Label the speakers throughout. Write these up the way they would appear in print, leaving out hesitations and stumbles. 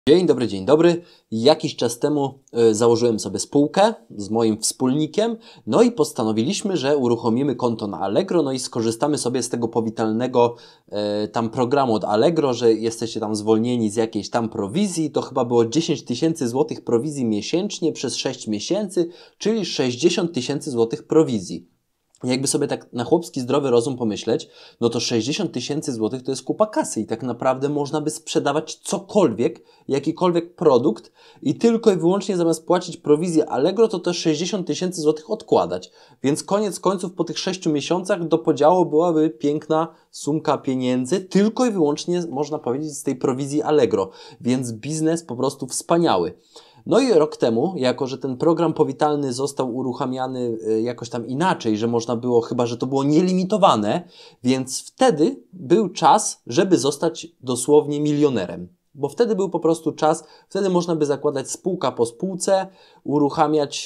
Speaker 1: Dzień dobry. Jakiś czas temu założyłem sobie spółkę z moim wspólnikiem, no i postanowiliśmy, że uruchomimy konto na Allegro, no i skorzystamy sobie z tego powitalnego tam programu od Allegro, że jesteście tam zwolnieni z jakiejś tam prowizji. To chyba było 10 tysięcy złotych prowizji miesięcznie przez 6 miesięcy, czyli 60 tysięcy złotych prowizji. Jakby sobie tak na chłopski zdrowy rozum pomyśleć, no to 60 tysięcy złotych to jest kupa kasy i tak naprawdę można by sprzedawać cokolwiek, jakikolwiek produkt i tylko i wyłącznie zamiast płacić prowizję Allegro, to te 60 tysięcy złotych odkładać. Więc koniec końców po tych 6 miesiącach do podziału byłaby piękna sumka pieniędzy, tylko i wyłącznie można powiedzieć z tej prowizji Allegro. Więc biznes po prostu wspaniały. No i rok temu, jako że ten program powitalny został uruchamiany jakoś tam inaczej, że można było, chyba że to było nielimitowane, więc wtedy był czas, żeby zostać dosłownie milionerem. Bo wtedy był po prostu czas, wtedy można by zakładać spółka po spółce, uruchamiać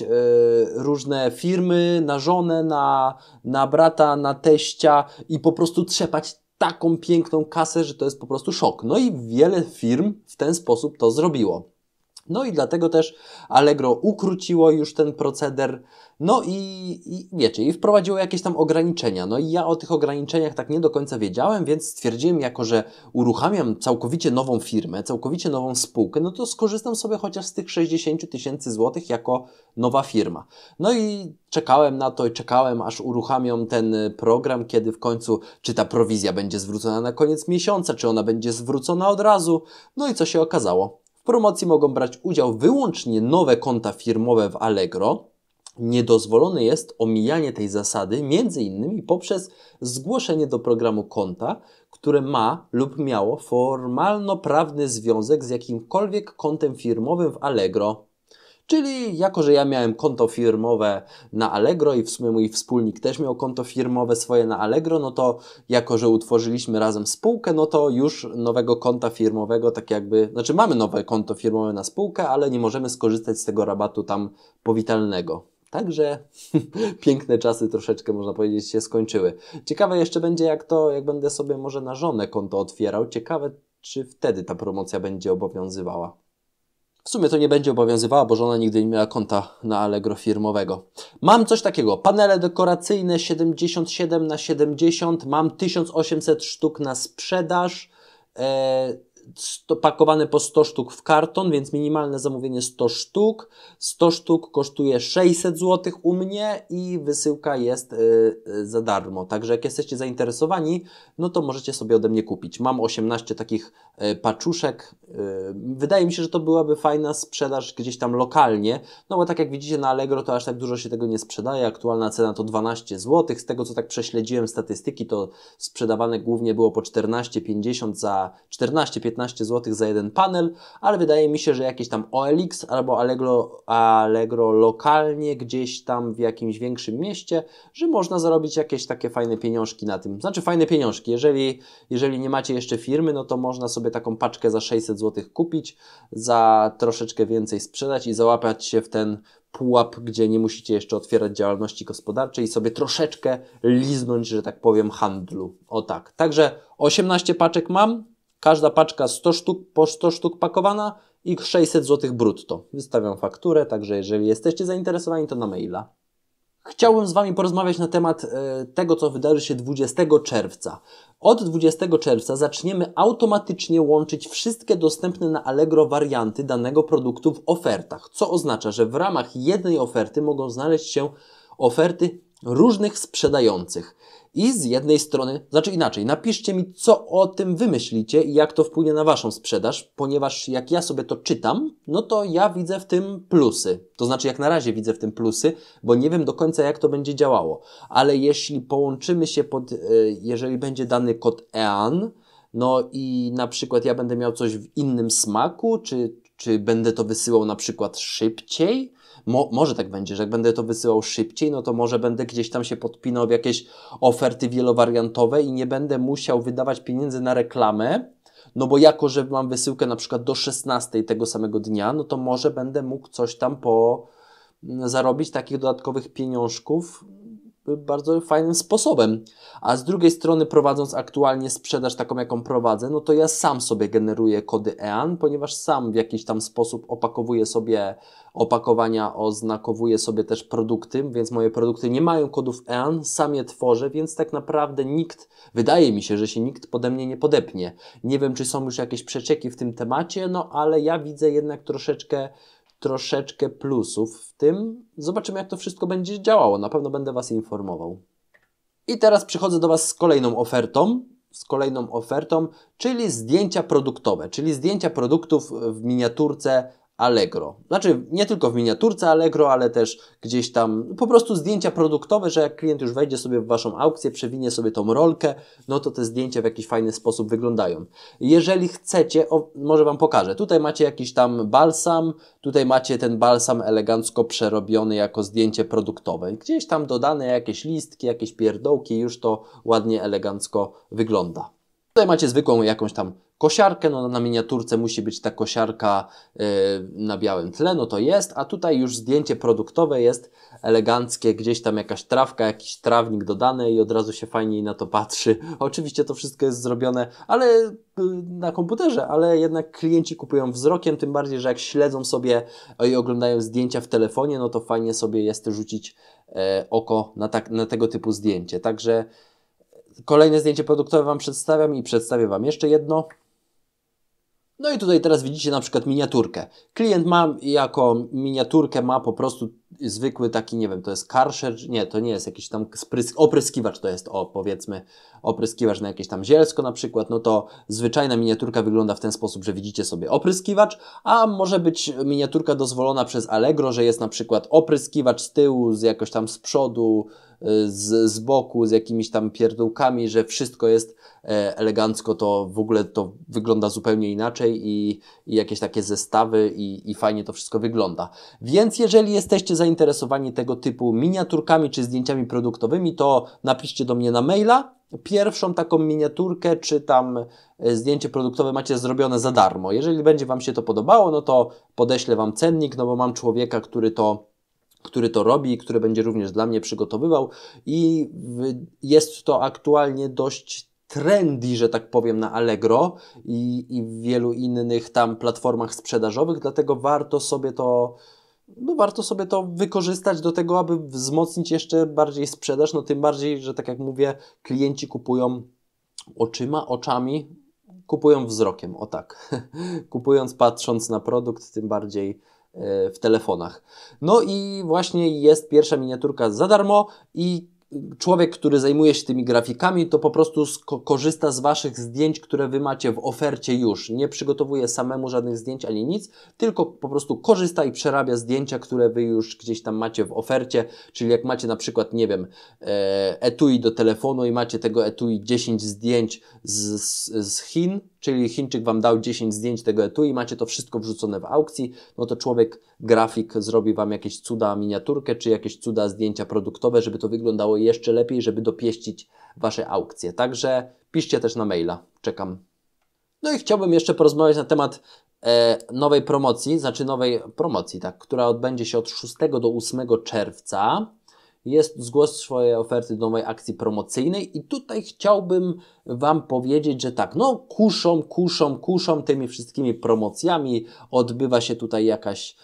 Speaker 1: różne firmy na żonę, na brata, na teścia i po prostu trzepać taką piękną kasę, że to jest po prostu szok. No i wiele firm w ten sposób to zrobiło. No i dlatego też Allegro ukróciło już ten proceder, no i wiecie, i wprowadziło jakieś tam ograniczenia. No i ja o tych ograniczeniach tak nie do końca wiedziałem, więc stwierdziłem, jako że uruchamiam całkowicie nową firmę, całkowicie nową spółkę, no to skorzystam sobie chociaż z tych 60 tysięcy złotych jako nowa firma. No i czekałem na to i czekałem, aż uruchamiam ten program, kiedy w końcu, czy ta prowizja będzie zwrócona na koniec miesiąca, czy ona będzie zwrócona od razu. No i co się okazało? W promocji mogą brać udział wyłącznie nowe konta firmowe w Allegro. Niedozwolone jest omijanie tej zasady m.in. poprzez zgłoszenie do programu konta, które ma lub miało formalno-prawny związek z jakimkolwiek kontem firmowym w Allegro. Czyli jako, że ja miałem konto firmowe na Allegro i w sumie mój wspólnik też miał konto firmowe swoje na Allegro, no to jako, że utworzyliśmy razem spółkę, no to już nowego konta firmowego, tak jakby, znaczy mamy nowe konto firmowe na spółkę, ale nie możemy skorzystać z tego rabatu tam powitalnego. Także piękne czasy troszeczkę, można powiedzieć, się skończyły. Ciekawe jeszcze będzie, jak będę sobie może na żonę konto otwierał. Ciekawe, czy wtedy ta promocja będzie obowiązywała. W sumie to nie będzie obowiązywała, bo żona nigdy nie miała konta na Allegro firmowego. Mam coś takiego, panele dekoracyjne 77×70, mam 1800 sztuk na sprzedaż, pakowane po 100 sztuk w karton, więc minimalne zamówienie 100 sztuk. 100 sztuk kosztuje 600 zł u mnie i wysyłka jest za darmo. Także jak jesteście zainteresowani, no to możecie sobie ode mnie kupić. Mam 18 takich paczuszek. Wydaje mi się, że to byłaby fajna sprzedaż gdzieś tam lokalnie, no bo tak jak widzicie na Allegro to aż tak dużo się tego nie sprzedaje. Aktualna cena to 12 zł. Z tego co tak prześledziłem statystyki, to sprzedawane głównie było po 14,50 za 14-15 zł za jeden panel, ale wydaje mi się, że jakieś tam OLX albo Allegro lokalnie gdzieś tam w jakimś większym mieście, że można zarobić jakieś takie fajne pieniążki na tym. Znaczy fajne pieniążki. Jeżeli nie macie jeszcze firmy, no to można sobie taką paczkę za 600 zł kupić, za troszeczkę więcej sprzedać i załapać się w ten pułap, gdzie nie musicie jeszcze otwierać działalności gospodarczej i sobie troszeczkę liznąć, że tak powiem, handlu. O tak. Także 18 paczek mam. Każda paczka 100 sztuk, po 100 sztuk pakowana i 600 zł brutto. Wystawiam fakturę, także jeżeli jesteście zainteresowani, to na maila. Chciałbym z Wami porozmawiać na temat tego, co wydarzy się 20 czerwca. Od 20 czerwca zaczniemy automatycznie łączyć wszystkie dostępne na Allegro warianty danego produktu w ofertach, co oznacza, że w ramach jednej oferty mogą znaleźć się oferty różnych sprzedających. I z jednej strony, znaczy inaczej, napiszcie mi, co o tym wy myślicie i jak to wpłynie na Waszą sprzedaż, ponieważ jak ja sobie to czytam, no to ja widzę w tym plusy. To znaczy, jak na razie widzę w tym plusy, bo nie wiem do końca, jak to będzie działało. Ale jeśli połączymy się jeżeli będzie dany kod EAN, no i na przykład ja będę miał coś w innym smaku, czy będę to wysyłał na przykład szybciej, może tak będzie, że jak będę to wysyłał szybciej, no to może będę gdzieś tam się podpinał w jakieś oferty wielowariantowe i nie będę musiał wydawać pieniędzy na reklamę, no bo jako, że mam wysyłkę na przykład do 16 tego samego dnia, no to może będę mógł coś tam zarobić takich dodatkowych pieniążków, bardzo fajnym sposobem. A z drugiej strony, prowadząc aktualnie sprzedaż taką, jaką prowadzę, no to ja sam sobie generuję kody EAN, ponieważ sam w jakiś tam sposób opakowuję sobie opakowania, oznakowuję sobie też produkty, więc moje produkty nie mają kodów EAN, sam je tworzę, więc tak naprawdę wydaje mi się, że się nikt pode mnie nie podepnie. Nie wiem, czy są już jakieś przecieki w tym temacie, no ale ja widzę jednak troszeczkę plusów w tym. Zobaczymy, jak to wszystko będzie działało. Na pewno będę Was informował. I teraz przychodzę do Was z kolejną ofertą, czyli zdjęcia produktowe, czyli zdjęcia produktów w miniaturce Allegro. Znaczy nie tylko w miniaturce Allegro, ale też gdzieś tam po prostu zdjęcia produktowe, że jak klient już wejdzie sobie w Waszą aukcję, przewinie sobie tą rolkę, no to te zdjęcia w jakiś fajny sposób wyglądają. Jeżeli chcecie, może Wam pokażę. Tutaj macie jakiś tam balsam, tutaj macie ten balsam elegancko przerobiony jako zdjęcie produktowe. Gdzieś tam dodane jakieś listki, jakieś pierdołki, już to ładnie, elegancko wygląda. Tutaj macie zwykłą jakąś tam kosiarkę, no na miniaturce musi być ta kosiarka na białym tle, no to jest, a tutaj już zdjęcie produktowe jest eleganckie, gdzieś tam jakaś trawka, jakiś trawnik dodany i od razu się fajniej na to patrzy. Oczywiście to wszystko jest zrobione, ale na komputerze, ale jednak klienci kupują wzrokiem, tym bardziej, że jak śledzą sobie i oglądają zdjęcia w telefonie, no to fajnie sobie jest rzucić oko na tego typu zdjęcie. Także kolejne zdjęcie produktowe Wam przedstawiam i przedstawię Wam jeszcze jedno. No i tutaj teraz widzicie na przykład miniaturkę. Klient ma jako miniaturkę po prostu zwykły taki, nie wiem, to jest karcher, nie, to nie jest jakiś tam opryskiwacz, to jest, powiedzmy, opryskiwacz na jakieś tam zielsko na przykład, no to zwyczajna miniaturka wygląda w ten sposób, że widzicie sobie opryskiwacz, a może być miniaturka dozwolona przez Allegro, że jest na przykład opryskiwacz z tyłu, jakoś tam z przodu, z boku, z jakimiś tam pierdółkami, że wszystko jest elegancko, to w ogóle to wygląda zupełnie inaczej i jakieś takie zestawy i fajnie to wszystko wygląda. Więc jeżeli jesteście zainteresowani tego typu miniaturkami czy zdjęciami produktowymi, to napiszcie do mnie na maila. Pierwszą taką miniaturkę czy tam zdjęcie produktowe macie zrobione za darmo. Jeżeli będzie Wam się to podobało, no to podeślę Wam cennik, no bo mam człowieka, który to robi, który będzie również dla mnie przygotowywał i jest to aktualnie dość trendy, że tak powiem, na Allegro i w wielu innych tam platformach sprzedażowych, dlatego warto sobie to wykorzystać do tego, aby wzmocnić jeszcze bardziej sprzedaż, no tym bardziej, że tak jak mówię, klienci kupują oczami, kupują wzrokiem, o tak, patrząc na produkt, tym bardziej w telefonach. No i właśnie jest pierwsza miniaturka za darmo i człowiek, który zajmuje się tymi grafikami, to po prostu korzysta z Waszych zdjęć, które Wy macie w ofercie już. Nie przygotowuje samemu żadnych zdjęć ani nic, tylko po prostu korzysta i przerabia zdjęcia, które Wy już gdzieś tam macie w ofercie. Czyli jak macie na przykład, nie wiem, etui do telefonu i macie tego etui 10 zdjęć z Chin, czyli Chińczyk Wam dał 10 zdjęć tego etui, macie to wszystko wrzucone w aukcji, no to grafik zrobi Wam jakieś cuda miniaturkę, czy jakieś cuda zdjęcia produktowe, żeby to wyglądało jeszcze lepiej, żeby dopieścić Wasze aukcje. Także piszcie też na maila, czekam. No i chciałbym jeszcze porozmawiać na temat nowej promocji, tak, która odbędzie się od 6 do 8 czerwca. Zgłoś swoje oferty do nowej akcji promocyjnej i tutaj chciałbym Wam powiedzieć, że tak, no kuszą tymi wszystkimi promocjami, odbywa się tutaj jakaś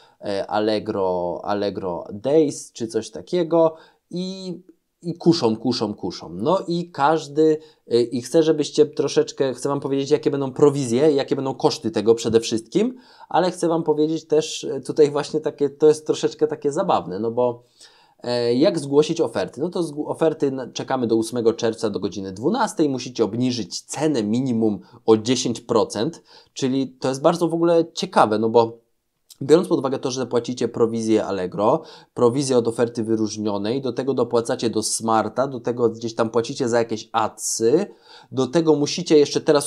Speaker 1: Allegro Days czy coś takiego i kuszą. No i chcę, żebyście chcę Wam powiedzieć, jakie będą prowizje, jakie będą koszty tego przede wszystkim, ale chcę Wam powiedzieć też tutaj właśnie to jest troszeczkę takie zabawne, no bo jak zgłosić oferty? No to oferty czekamy do 8 czerwca do godziny 12. Musicie obniżyć cenę minimum o 10%, czyli to jest bardzo w ogóle ciekawe, no bo biorąc pod uwagę to, że płacicie prowizję Allegro, prowizję od oferty wyróżnionej, do tego dopłacacie do Smarta, do tego gdzieś tam płacicie za jakieś adsy, do tego musicie jeszcze teraz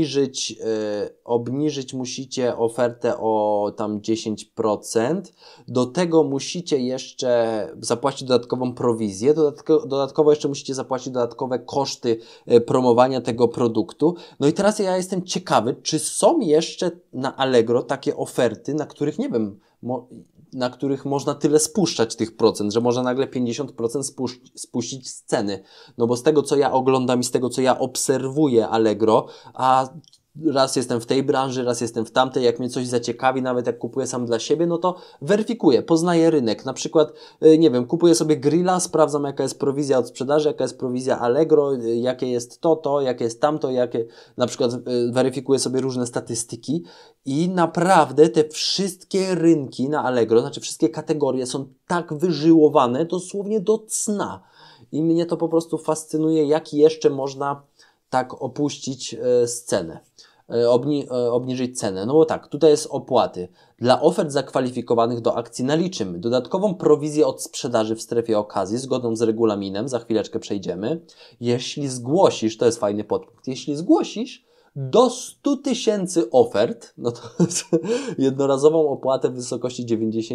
Speaker 1: obniżyć musicie ofertę o tam 10%, do tego musicie jeszcze zapłacić dodatkową prowizję, dodatkowo jeszcze musicie zapłacić dodatkowe koszty promowania tego produktu. No i teraz ja jestem ciekawy, czy są jeszcze na Allegro takie oferty, na których nie wiem, na których można tyle spuszczać tych procent, że można nagle 50% spuścić z ceny. No bo z tego, co ja oglądam i z tego, co ja obserwuję Allegro, a raz jestem w tej branży, raz jestem w tamtej, jak mnie coś zaciekawi, nawet jak kupuję sam dla siebie, no to weryfikuję, poznaję rynek. Na przykład, nie wiem, kupuję sobie grilla, sprawdzam jaka jest prowizja od sprzedaży, jaka jest prowizja Allegro, jakie jest to, jakie jest tamto, jakie, na przykład weryfikuję sobie różne statystyki i naprawdę te wszystkie rynki na Allegro, znaczy wszystkie kategorie są tak wyżyłowane dosłownie do cna. I mnie to po prostu fascynuje, jak jeszcze można tak opuścić scenę, obniżyć cenę. No bo tak, tutaj jest opłaty. Dla ofert zakwalifikowanych do akcji naliczymy dodatkową prowizję od sprzedaży w strefie okazji, zgodną z regulaminem, za chwileczkę przejdziemy. Jeśli zgłosisz, to jest fajny podpunkt, jeśli zgłosisz do 100 000 ofert, no to jednorazową opłatę w wysokości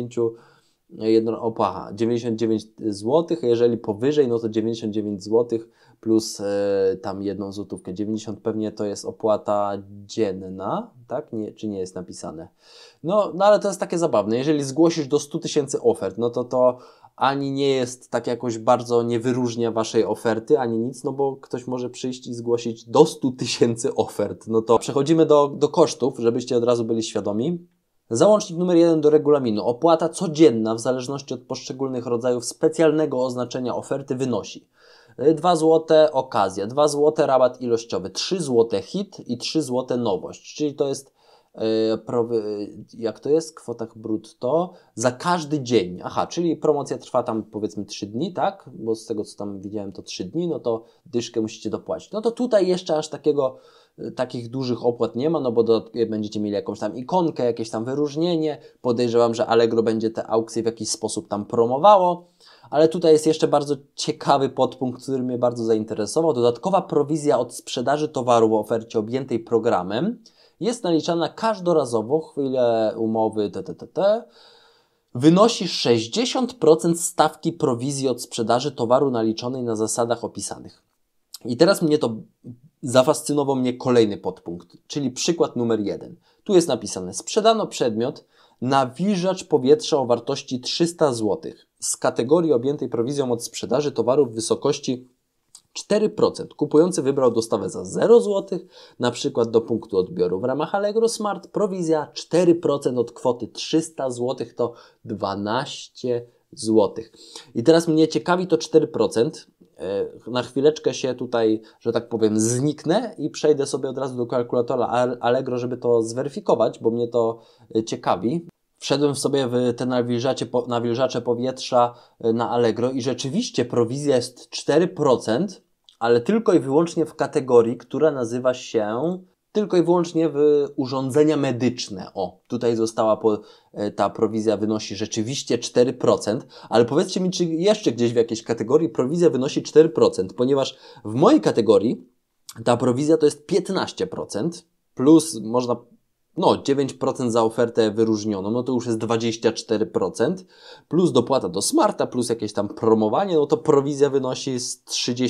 Speaker 1: 99 zł, a jeżeli powyżej, no to 99 zł plus tam 1 złotówkę. 90 pewnie to jest opłata dzienna, tak? Nie, czy nie jest napisane? No ale to jest takie zabawne. Jeżeli zgłosisz do 100 000 ofert, no to ani nie jest tak jakoś bardzo, nie wyróżnia Waszej oferty, ani nic, no bo ktoś może przyjść i zgłosić do 100 000 ofert. No to przechodzimy do kosztów, żebyście od razu byli świadomi. Załącznik numer 1 do regulaminu. Opłata codzienna w zależności od poszczególnych rodzajów specjalnego oznaczenia oferty wynosi 2 zł okazja, 2 zł rabat ilościowy, 3 zł hit i 3 zł nowość, czyli to jest jak to jest w kwotach brutto za każdy dzień. Aha, czyli promocja trwa tam powiedzmy 3 dni, tak? Bo z tego co tam widziałem to 3 dni, no to dyszkę musicie dopłacić. No to tutaj jeszcze aż takich dużych opłat nie ma, no bo będziecie mieli jakąś tam ikonkę, jakieś tam wyróżnienie. Podejrzewam, że Allegro będzie te aukcje w jakiś sposób tam promowało. Ale tutaj jest jeszcze bardzo ciekawy podpunkt, który mnie bardzo zainteresował. Dodatkowa prowizja od sprzedaży towaru w ofercie objętej programem jest naliczana każdorazowo, chwilę umowy wynosi 60% stawki prowizji od sprzedaży towaru naliczonej na zasadach opisanych. I teraz zafascynował mnie kolejny podpunkt, czyli przykład numer 1. Tu jest napisane: sprzedano przedmiot nawilżacz powietrza o wartości 300 zł z kategorii objętej prowizją od sprzedaży towaru w wysokości 4%. Kupujący wybrał dostawę za 0 zł, na przykład do punktu odbioru w ramach Allegro Smart. Prowizja 4% od kwoty 300 zł to 12 zł. I teraz mnie ciekawi to 4%. Na chwileczkę się tutaj, że tak powiem, zniknę i przejdę sobie od razu do kalkulatora Allegro, żeby to zweryfikować, bo mnie to ciekawi. Wszedłem sobie w te nawilżacze powietrza na Allegro i rzeczywiście prowizja jest 4%, ale tylko i wyłącznie w kategorii, która nazywa się tylko i wyłącznie w urządzenia medyczne. O, tutaj ta prowizja wynosi rzeczywiście 4%, ale powiedzcie mi, czy jeszcze gdzieś w jakiejś kategorii prowizja wynosi 4%, ponieważ w mojej kategorii ta prowizja to jest 15%, plus można 9% za ofertę wyróżnioną, no to już jest 24%, plus dopłata do Smarta, plus jakieś tam promowanie, no to prowizja wynosi z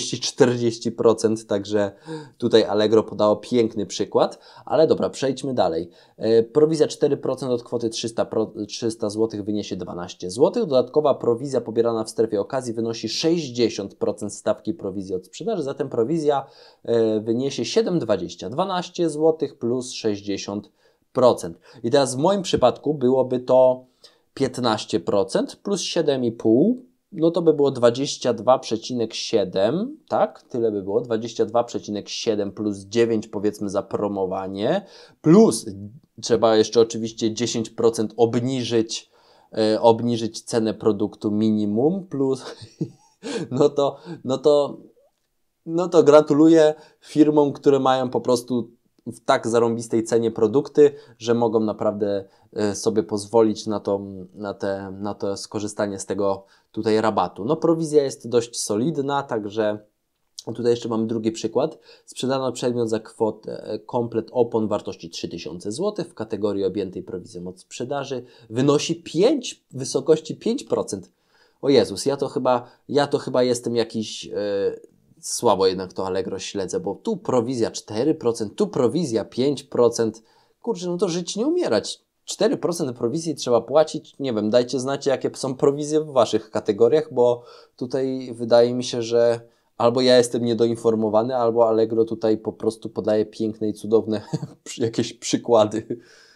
Speaker 1: 30-40%, także tutaj Allegro podało piękny przykład, ale dobra, przejdźmy dalej. Prowizja 4% od kwoty 300 zł wyniesie 12 zł, dodatkowa prowizja pobierana w strefie okazji wynosi 60% stawki prowizji od sprzedaży, zatem prowizja wyniesie 7,20, 12 zł plus 60%. I teraz w moim przypadku byłoby to 15% plus 7,5, no to by było 22,7, tak? Tyle by było, 22,7 plus 9 powiedzmy za promowanie, plus trzeba jeszcze oczywiście 10% obniżyć cenę produktu minimum, plus no to gratuluję firmom, które mają po prostu w tak zarąbistej cenie produkty, że mogą naprawdę sobie pozwolić na to skorzystanie z tego tutaj rabatu. No prowizja jest dość solidna, także tutaj jeszcze mamy drugi przykład. Sprzedano przedmiot za kwotę komplet opon wartości 3000 zł w kategorii objętej prowizją od sprzedaży. Wynosi w wysokości 5%. O Jezus, ja to chyba jestem jakiś... Słabo jednak to Allegro śledzę, bo tu prowizja 4%, tu prowizja 5%. Kurczę, no to żyć nie umierać. 4% prowizji trzeba płacić. Nie wiem, dajcie znać, jakie są prowizje w Waszych kategoriach, bo tutaj wydaje mi się, że albo ja jestem niedoinformowany, albo Allegro tutaj po prostu podaje piękne i cudowne jakieś przykłady.